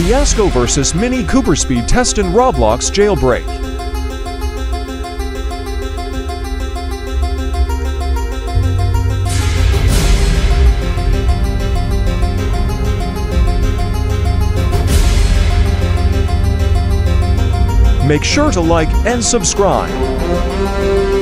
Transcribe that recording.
FIASCO vs. Mini Cooper Speed Test in ROBLOX Jailbreak. Make sure to like and subscribe.